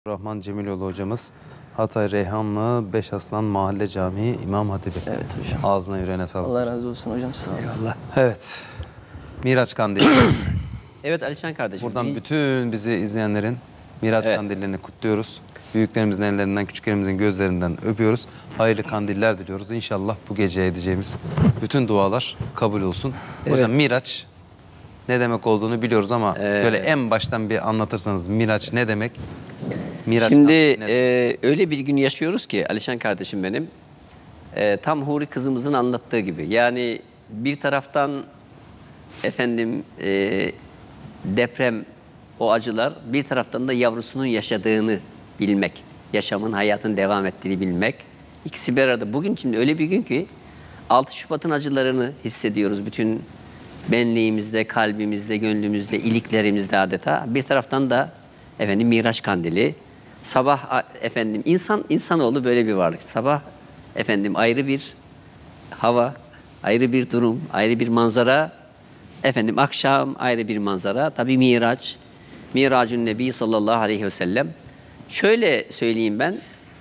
Rahman Cemiloğlu hocamız Hatay Reyhanlı Beşaslan Mahalle Camii İmam Hatibi. Evet hocam. Ağzına yüreğine sağlık. Allah razı olsun hocam, sağ olun. Eyvallah. Evet. Miraç Kandili. Evet Alişan kardeşim. Buradan bütün bizi izleyenlerin Miraç Kandillerini kutluyoruz. Büyüklerimizin ellerinden, küçüklerimizin gözlerinden öpüyoruz. Hayırlı kandiller diliyoruz. İnşallah bu gece edeceğimiz bütün dualar kabul olsun. Hocam Miraç ne demek olduğunu biliyoruz ama böyle en baştan bir anlatırsanız Miraç ne demek? Miraç Şimdi öyle öyle bir gün yaşıyoruz ki Alişan kardeşim benim, tam Huri kızımızın anlattığı gibi. Yani bir taraftan efendim deprem, o acılar, bir taraftan da yavrusunun yaşadığını bilmek, yaşamın, hayatın devam ettiğini bilmek. İkisi bir arada. Bugün şimdi öyle bir gün ki 6 Şubat'ın acılarını hissediyoruz bütün benliğimizde, kalbimizde, gönlümüzde, iliklerimizde adeta. Bir taraftan da efendim Miraç Kandili. Sabah efendim insanoğlu böyle bir varlık. Sabah efendim ayrı bir hava, ayrı bir durum, ayrı bir manzara. Efendim akşam ayrı bir manzara. Tabii Miraç, Miracun Nebi sallallahu aleyhi ve sellem. Şöyle söyleyeyim ben.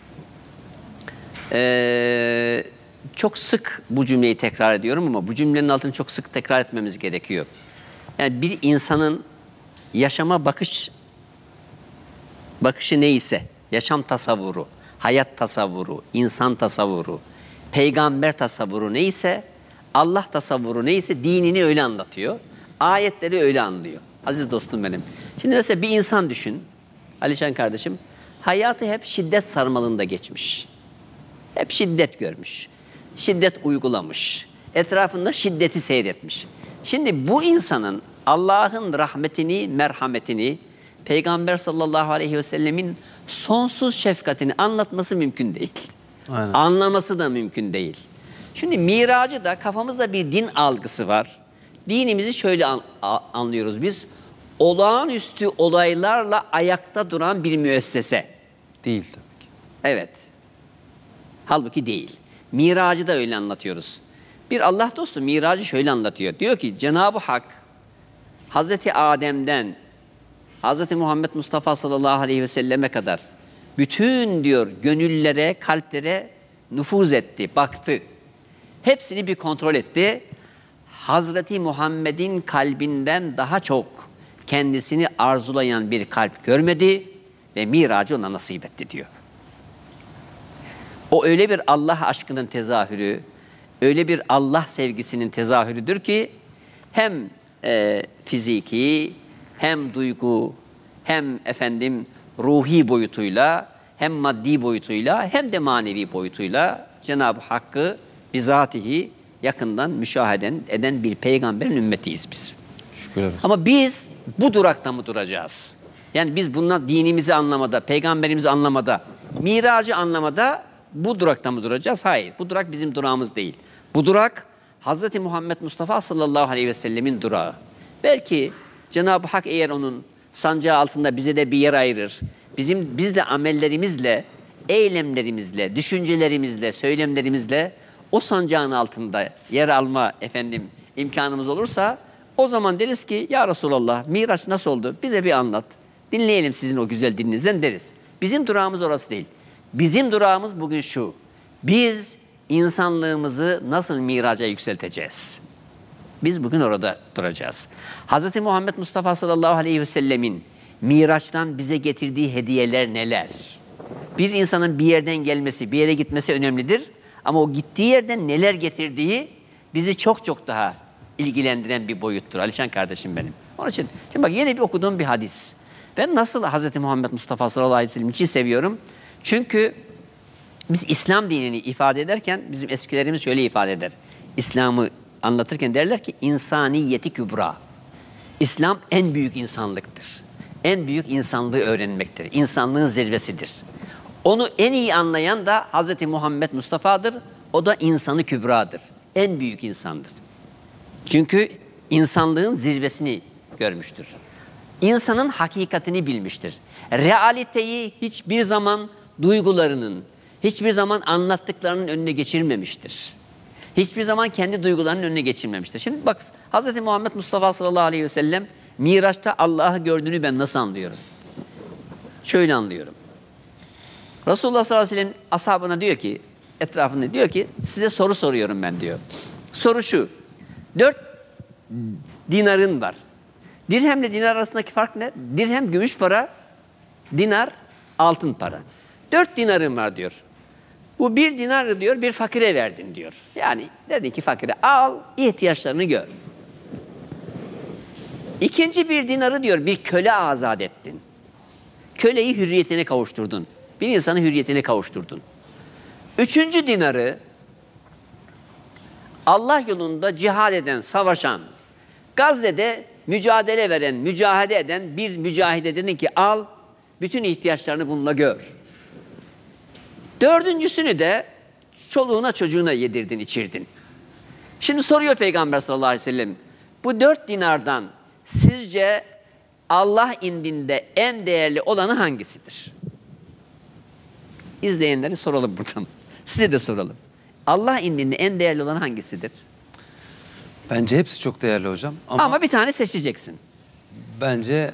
Çok sık bu cümleyi tekrar ediyorum ama bu cümlenin altını çok sık tekrar etmemiz gerekiyor. Yani bir insanın yaşama bakışı neyse, yaşam tasavvuru, hayat tasavvuru, insan tasavvuru, peygamber tasavvuru neyse, Allah tasavvuru neyse dinini öyle anlatıyor. Ayetleri öyle anlıyor. Aziz dostum benim. Şimdi mesela bir insan düşün, Alişan kardeşim, hayatı hep şiddet sarmalında geçmiş. Hep şiddet görmüş. Şiddet uygulamış. Etrafında şiddeti seyretmiş. Şimdi bu insanın Allah'ın rahmetini, merhametini, Peygamber sallallahu aleyhi ve sellemin sonsuz şefkatini anlatması mümkün değil. Aynen. Anlaması da mümkün değil. Şimdi miracı da kafamızda bir din algısı var. Dinimizi şöyle anlıyoruz biz. Olağanüstü olaylarla ayakta duran bir müessese. değil tabii ki. Evet. Halbuki değil. Miracı da öyle anlatıyoruz. Bir Allah dostu miracı şöyle anlatıyor. Diyor ki Cenab-ı Hak Hazreti Adem'den Hazreti Muhammed Mustafa sallallahu aleyhi ve selleme kadar bütün diyor gönüllere, kalplere nüfuz etti, baktı. Hepsini bir kontrol etti. Hazreti Muhammed'in kalbinden daha çok kendisini arzulayan bir kalp görmedi ve miracı ona nasip etti diyor. O öyle bir Allah aşkının tezahürü, öyle bir Allah sevgisinin tezahürüdür ki hem fiziki, hem duygu, hem efendim ruhi boyutuyla, hem maddi boyutuyla, hem de manevi boyutuyla Cenab-ı Hakk'ı bizatihi yakından müşahede eden bir peygamberin ümmetiyiz biz. Şükür ederiz. Ama biz bu durakta mı duracağız? Yani biz bununla dinimizi anlamada, peygamberimizi anlamada, miracı anlamada bu durakta mı duracağız? Hayır. Bu durak bizim durağımız değil. Bu durak Hazreti Muhammed Mustafa sallallahu aleyhi ve sellemin durağı. Belki Cenab-ı Hak eğer onun sancağı altında bize de bir yer ayırır. Biz de amellerimizle, eylemlerimizle, düşüncelerimizle, söylemlerimizle o sancağın altında yer alma imkanımız olursa o zaman deriz ki ya Resulallah Miraç nasıl oldu? Bize bir anlat. Dinleyelim sizin o güzel dilinizden deriz. Bizim durağımız orası değil. Bizim durağımız bugün şu. Biz insanlığımızı nasıl miraca yükselteceğiz? Biz bugün orada duracağız. Hz. Muhammed Mustafa sallallahu aleyhi ve sellemin Miraç'tan bize getirdiği hediyeler neler? Bir insanın bir yerden gelmesi, bir yere gitmesi önemlidir. Ama o gittiği yerden neler getirdiği bizi çok çok daha ilgilendiren bir boyuttur. Alişan kardeşim benim. Onun için şimdi bak yeni bir okuduğum bir hadis. Ben nasıl Hz. Muhammed Mustafa sallallahu aleyhi ve sellem için seviyorum? Çünkü biz İslam dinini ifade ederken bizim eskilerimiz şöyle ifade eder. İslam'ı anlatırken derler ki insaniyeti kübra. İslam en büyük insanlıktır. En büyük insanlığı öğrenmektir. İnsanlığın zirvesidir. Onu en iyi anlayan da Hz. Muhammed Mustafa'dır. O da insanı kübradır. En büyük insandır. Çünkü insanlığın zirvesini görmüştür. İnsanın hakikatini bilmiştir. Realiteyi hiçbir zaman duygularının, hiçbir zaman anlattıklarının önüne geçirmemiştir. Hiçbir zaman kendi duygularının önüne geçirmemiştir. Şimdi bak Hz. Muhammed Mustafa sallallahu aleyhi ve sellem Miraç'ta Allah'ı gördüğünü ben nasıl anlıyorum? Şöyle anlıyorum. Resulullah sallallahu aleyhi ve sellem ashabına diyor ki, etrafında diyor ki, size soru soruyorum ben diyor. Soru şu, 4 dinarın var. Dirhemle dinar arasındaki fark ne? Dirhem gümüş para, dinar altın para. 4 dinarın var diyor. Bu 1 dinarı diyor bir fakire verdin diyor. Yani dedin ki fakire al, ihtiyaçlarını gör. İkinci 1 dinarı diyor bir köle azat ettin. Köleyi hürriyetine kavuşturdun. Bir insanı hürriyetine kavuşturdun. 3. dinarı Allah yolunda cihad eden, savaşan, Gazze'de mücadele veren, mücahede eden bir mücahide dedin ki al, bütün ihtiyaçlarını bununla gör. 4.'sünü de çoluğuna çocuğuna yedirdin, içirdin. Şimdi soruyor Peygamber sallallahu aleyhi ve sellem, bu 4 dinardan sizce Allah indinde en değerli olanı hangisidir? İzleyenleri soralım buradan. Size de soralım. Allah indinde en değerli olan hangisidir? Bence hepsi çok değerli hocam. Ama bir tane seçeceksin. Bence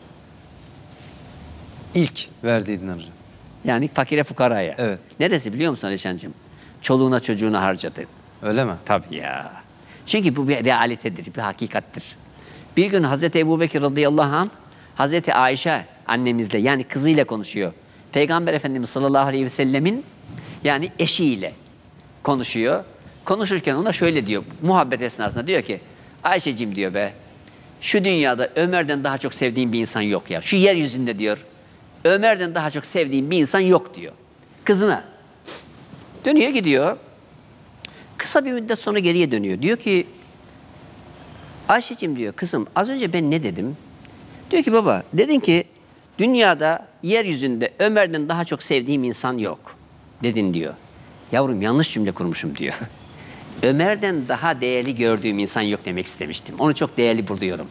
ilk verdiği dinar hocam. Yani fakire fukaraya. Evet. Neresi biliyor musun Alişancığım? Çoluğuna çocuğuna harcadı. Öyle mi? Tabii ya. Çünkü bu bir realitedir, bir hakikattir. Bir gün Hazreti Ebubekir radıyallahu anh, Hazreti Ayşe annemizle yani kızıyla konuşuyor. Peygamber Efendimiz sallallahu aleyhi ve sellemin yani eşiyle konuşuyor. Konuşurken ona şöyle diyor, muhabbet esnasında diyor ki, Ayşeciğim diyor be, şu dünyada Ömer'den daha çok sevdiğim bir insan yok ya. Şu yeryüzünde diyor, Ömer'den daha çok sevdiğim bir insan yok diyor. Kızına. Dönüyor gidiyor. Kısa bir müddet sonra geriye dönüyor. Diyor ki, Ayşeciğim diyor, kızım az önce ben ne dedim? Diyor ki baba, dedin ki dünyada yeryüzünde Ömer'den daha çok sevdiğim insan yok. Dedin diyor. Yavrum yanlış cümle kurmuşum diyor. Ömer'den daha değerli gördüğüm insan yok demek istemiştim. Onu çok değerli buluyorum.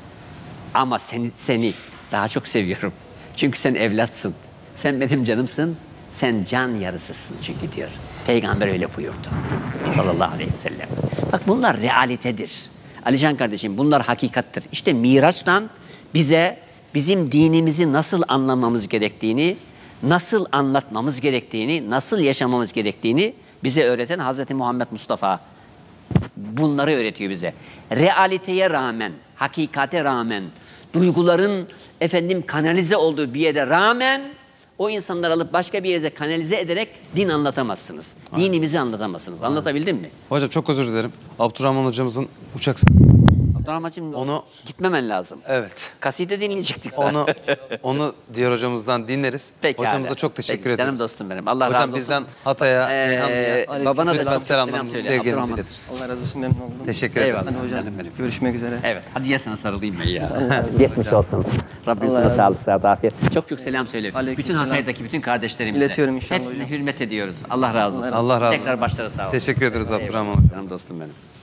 Ama seni daha çok seviyorum. Çünkü sen evlatsın. Sen benim canımsın. Sen can yarısısın çünkü diyor. Peygamber öyle buyurdu. Sallallahu aleyhi ve sellem. Bak bunlar realitedir. Alican kardeşim bunlar hakikattir. İşte Miraç'tan bize bizim dinimizi nasıl anlamamız gerektiğini, nasıl anlatmamız gerektiğini, nasıl yaşamamız gerektiğini bize öğreten Hazreti Muhammed Mustafa bunları öğretiyor bize. Realiteye rağmen, hakikate rağmen, duyguların kanalize olduğu bir yere rağmen o insanları alıp başka bir yere kanalize ederek din anlatamazsınız. Aynen. Dinimizi anlatamazsınız. Aynen. Anlatabildim mi? Hocam çok özür dilerim. Abdurrahman hocamızın uçak... Abdurrahman'cığım onu gitmemen lazım. Evet. Kaside dinleyecektik. Onu diğer hocamızdan dinleriz. Pekala. Hocamıza çok teşekkür ederiz. Canım dostum benim. Allah hocam, razı olsun. bizden Hatay'a, babana da selamlarımızı, sevgilerimizi iletir. Allah razı olsun, memnun oldum. Teşekkür ederiz. Hadi hocam, görüşmek üzere. Evet, hadi ya sana sarılayım ben ya. Geçmiş olsun. Rabbim sana sağlık, sıhhat, afiyet. Çok selam söyle. Bütün Hatay'daki bütün kardeşlerimize. İletiyorum inşallah Hepsine hocam. hürmet ediyoruz. Allah razı olsun. Allah razı olsun. Tekrar başlara sağ olun. Teşekkür ederiz Abdurrahman hocam. Canım dostum benim.